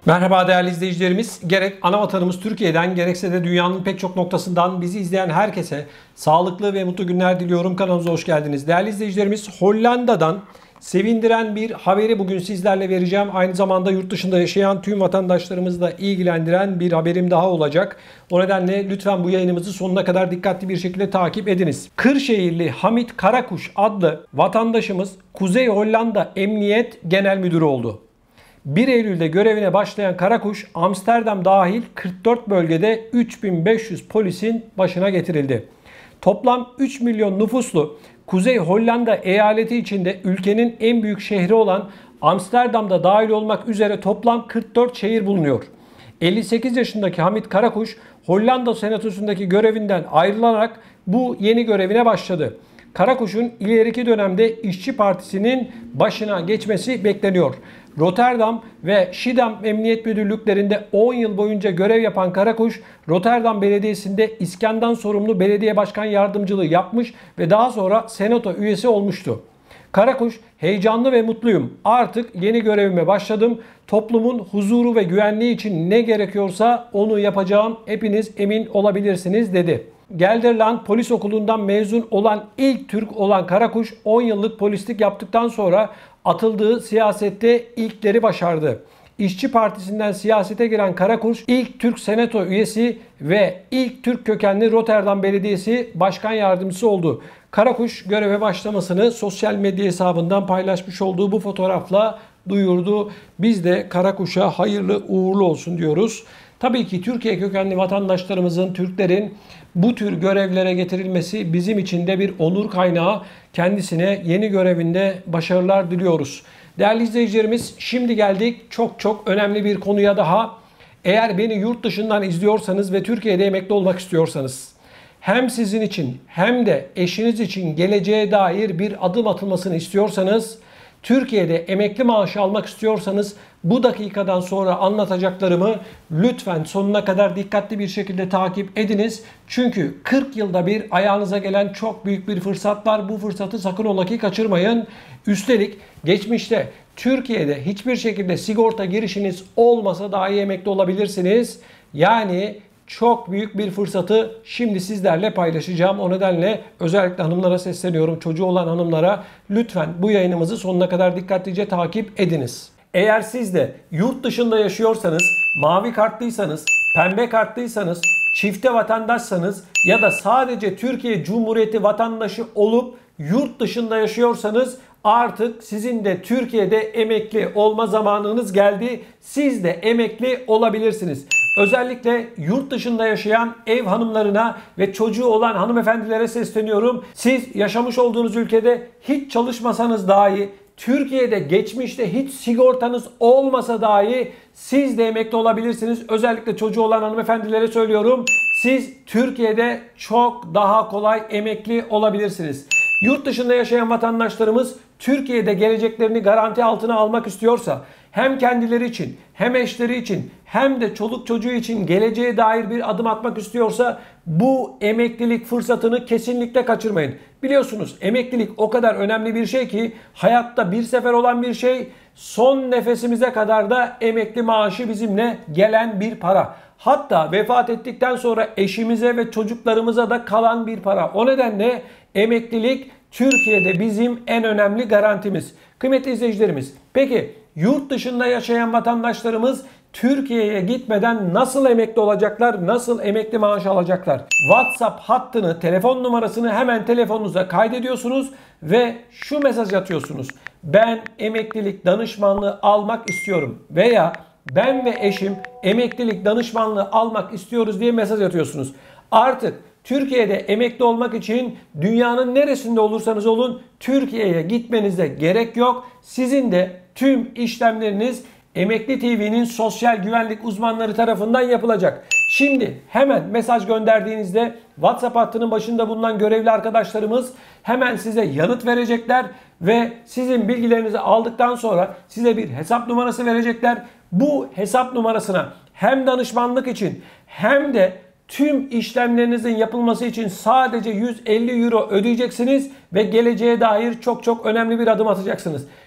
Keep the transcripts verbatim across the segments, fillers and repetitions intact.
Merhaba değerli izleyicilerimiz. Gerek ana vatanımız Türkiye'den gerekse de dünyanın pek çok noktasından bizi izleyen herkese sağlıklı ve mutlu günler diliyorum. Kanalımıza hoş geldiniz. Değerli izleyicilerimiz, Hollanda'dan sevindiren bir haberi bugün sizlerle vereceğim. Aynı zamanda yurt dışında yaşayan tüm vatandaşlarımızı da ilgilendiren bir haberim daha olacak. O nedenle lütfen bu yayınımızı sonuna kadar dikkatli bir şekilde takip ediniz. Kırşehirli Hamit Karakuş adlı vatandaşımız Kuzey Hollanda Emniyet Genel Müdürü oldu. bir Eylül'de görevine başlayan Karakuş, Amsterdam dahil kırk dört bölgede üç bin beş yüz polisin başına getirildi. Toplam üç milyon nüfuslu Kuzey Hollanda eyaleti içinde ülkenin en büyük şehri olan Amsterdam'da dahil olmak üzere toplam kırk dört şehir bulunuyor. elli sekiz yaşındaki Hamit Karakuş, Hollanda Senatosu'ndaki görevinden ayrılarak bu yeni görevine başladı. Karakuş'un ileriki dönemde İşçi Partisi'nin başına geçmesi bekleniyor. Rotterdam ve Schiedam Emniyet Müdürlüklerinde on yıl boyunca görev yapan Karakuş, Rotterdam Belediyesi'nde İskan'dan sorumlu belediye başkan yardımcılığı yapmış ve daha sonra senato üyesi olmuştu. Karakuş, heyecanlı ve mutluyum. Artık yeni görevime başladım. Toplumun huzuru ve güvenliği için ne gerekiyorsa onu yapacağım. Hepiniz emin olabilirsiniz dedi. Gelderland Polis Okulu'ndan mezun olan ilk Türk olan Karakuş, on yıllık polislik yaptıktan sonra atıldığı siyasette ilkleri başardı. İşçi Partisi'nden siyasete giren Karakuş, ilk Türk Senato üyesi ve ilk Türk kökenli Rotterdam Belediyesi Başkan Yardımcısı oldu. Karakuş göreve başlamasını sosyal medya hesabından paylaşmış olduğu bu fotoğrafla duyurdu. Biz de Karakuş'a hayırlı uğurlu olsun diyoruz. Tabii ki Türkiye kökenli vatandaşlarımızın, Türklerin bu tür görevlere getirilmesi bizim için de bir onur kaynağı. Kendisine yeni görevinde başarılar diliyoruz. Değerli izleyicilerimiz, şimdi geldik çok çok önemli bir konuya daha. Eğer beni yurt dışından izliyorsanız ve Türkiye'de emekli olmak istiyorsanız, hem sizin için hem de eşiniz için geleceğe dair bir adım atılmasını istiyorsanız, Türkiye'de emekli maaşı almak istiyorsanız bu dakikadan sonra anlatacaklarımı lütfen sonuna kadar dikkatli bir şekilde takip ediniz. Çünkü kırk yılda bir ayağınıza gelen çok büyük bir fırsat var. Bu fırsatı sakın ola ki kaçırmayın. Üstelik geçmişte Türkiye'de hiçbir şekilde sigorta girişiniz olmasa dahi emekli olabilirsiniz. Yani çok büyük bir fırsatı şimdi sizlerle paylaşacağım. O nedenle özellikle hanımlara sesleniyorum. Çocuğu olan hanımlara lütfen bu yayınımızı sonuna kadar dikkatlice takip ediniz. Eğer siz de yurt dışında yaşıyorsanız, mavi kartlıysanız, pembe kartlıysanız, çifte vatandaşsanız ya da sadece Türkiye Cumhuriyeti vatandaşı olup yurt dışında yaşıyorsanız artık sizin de Türkiye'de emekli olma zamanınız geldi. Siz de emekli olabilirsiniz. Özellikle yurt dışında yaşayan ev hanımlarına ve çocuğu olan hanımefendilere sesleniyorum. Siz yaşamış olduğunuz ülkede hiç çalışmasanız dahi, Türkiye'de geçmişte hiç sigortanız olmasa dahi siz de emekli olabilirsiniz. Özellikle çocuğu olan hanımefendilere söylüyorum. Siz Türkiye'de çok daha kolay emekli olabilirsiniz. Yurt dışında yaşayan vatandaşlarımız Türkiye'de geleceklerini garanti altına almak istiyorsa, hem kendileri için hem eşleri için hem de çoluk çocuğu için geleceğe dair bir adım atmak istiyorsa bu emeklilik fırsatını kesinlikle kaçırmayın. Biliyorsunuz emeklilik o kadar önemli bir şey ki hayatta bir sefer olan bir şey, son nefesimize kadar da emekli maaşı bizimle gelen bir para. Hatta vefat ettikten sonra eşimize ve çocuklarımıza da kalan bir para. O nedenle emeklilik Türkiye'de bizim en önemli garantimiz. Kıymetli izleyicilerimiz, peki yurt dışında yaşayan vatandaşlarımız Türkiye'ye gitmeden nasıl emekli olacaklar, nasıl emekli maaşı alacaklar? WhatsApp hattını, telefon numarasını hemen telefonunuza kaydediyorsunuz ve şu mesaj atıyorsunuz. Ben emeklilik danışmanlığı almak istiyorum veya ben ve eşim emeklilik danışmanlığı almak istiyoruz diye mesaj atıyorsunuz. Artık Türkiye'de emekli olmak için dünyanın neresinde olursanız olun Türkiye'ye gitmenize gerek yok. Sizin de tüm işlemleriniz Emekli T V'nin sosyal güvenlik uzmanları tarafından yapılacak. Şimdi hemen mesaj gönderdiğinizde WhatsApp hattının başında bulunan görevli arkadaşlarımız hemen size yanıt verecekler ve sizin bilgilerinizi aldıktan sonra size bir hesap numarası verecekler. Bu hesap numarasına hem danışmanlık için hem de tüm işlemlerinizin yapılması için sadece yüz elli euro ödeyeceksiniz ve geleceğe dair çok çok önemli bir adım atacaksınız.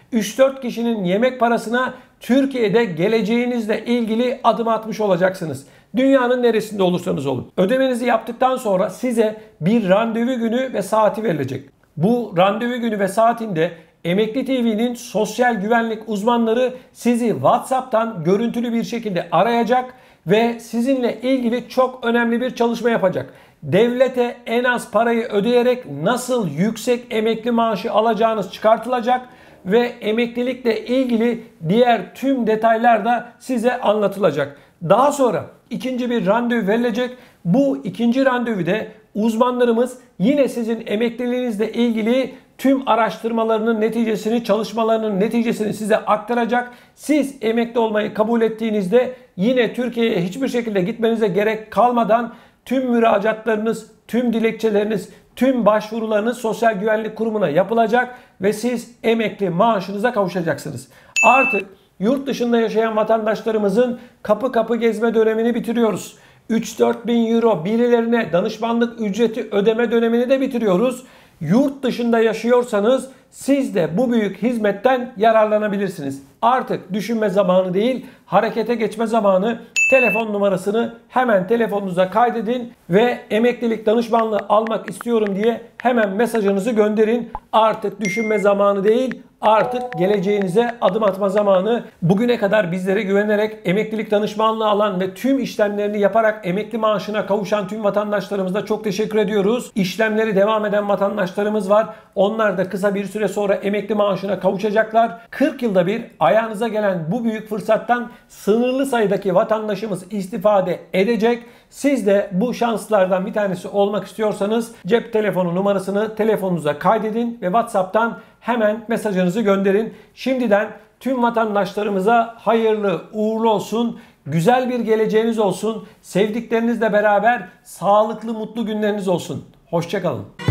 üç dört kişinin yemek parasına Türkiye'de geleceğinizle ilgili adım atmış olacaksınız. Dünyanın neresinde olursanız olun. Ödemenizi yaptıktan sonra size bir randevu günü ve saati verilecek. Bu randevu günü ve saatinde Emekli T V'nin sosyal güvenlik uzmanları sizi WhatsApp'tan görüntülü bir şekilde arayacak ve sizinle ilgili çok önemli bir çalışma yapacak. Devlete en az parayı ödeyerek nasıl yüksek emekli maaşı alacağınız çıkartılacak ve emeklilikle ilgili diğer tüm detaylar da size anlatılacak. Daha sonra ikinci bir randevu verilecek. Bu ikinci randevuda uzmanlarımız yine sizin emekliliğinizle ilgili tüm araştırmalarının neticesini, çalışmalarının neticesini size aktaracak. Siz emekli olmayı kabul ettiğinizde yine Türkiye'ye hiçbir şekilde gitmenize gerek kalmadan tüm müracaatlarınız, tüm dilekçeleriniz, tüm başvurularınız Sosyal Güvenlik Kurumu'na yapılacak ve siz emekli maaşınıza kavuşacaksınız. Artık yurt dışında yaşayan vatandaşlarımızın kapı kapı gezme dönemini bitiriyoruz. üç dört bin euro birilerine danışmanlık ücreti ödeme dönemini de bitiriyoruz. Yurt dışında yaşıyorsanız siz de bu büyük hizmetten yararlanabilirsiniz. Artık düşünme zamanı değil, harekete geçme zamanı. Telefon numarasını hemen telefonunuza kaydedin ve emeklilik danışmanlığı almak istiyorum diye hemen mesajınızı gönderin. Artık düşünme zamanı değil, artık geleceğinize adım atma zamanı. Bugüne kadar bizlere güvenerek emeklilik danışmanlığı alan ve tüm işlemlerini yaparak emekli maaşına kavuşan tüm vatandaşlarımıza çok teşekkür ediyoruz. İşlemleri devam eden vatandaşlarımız var. Onlar da kısa bir süre sonra emekli maaşına kavuşacaklar. kırk yılda bir ayağınıza gelen bu büyük fırsattan sınırlı sayıdaki vatandaşımız istifade edecek. Siz de bu şanslardan bir tanesi olmak istiyorsanız cep telefonu numarasını telefonunuza kaydedin ve WhatsApp'tan hemen mesajınızı gönderin. Şimdiden tüm vatandaşlarımıza hayırlı uğurlu olsun. Güzel bir geleceğiniz olsun. Sevdiklerinizle beraber sağlıklı mutlu günleriniz olsun. Hoşça kalın.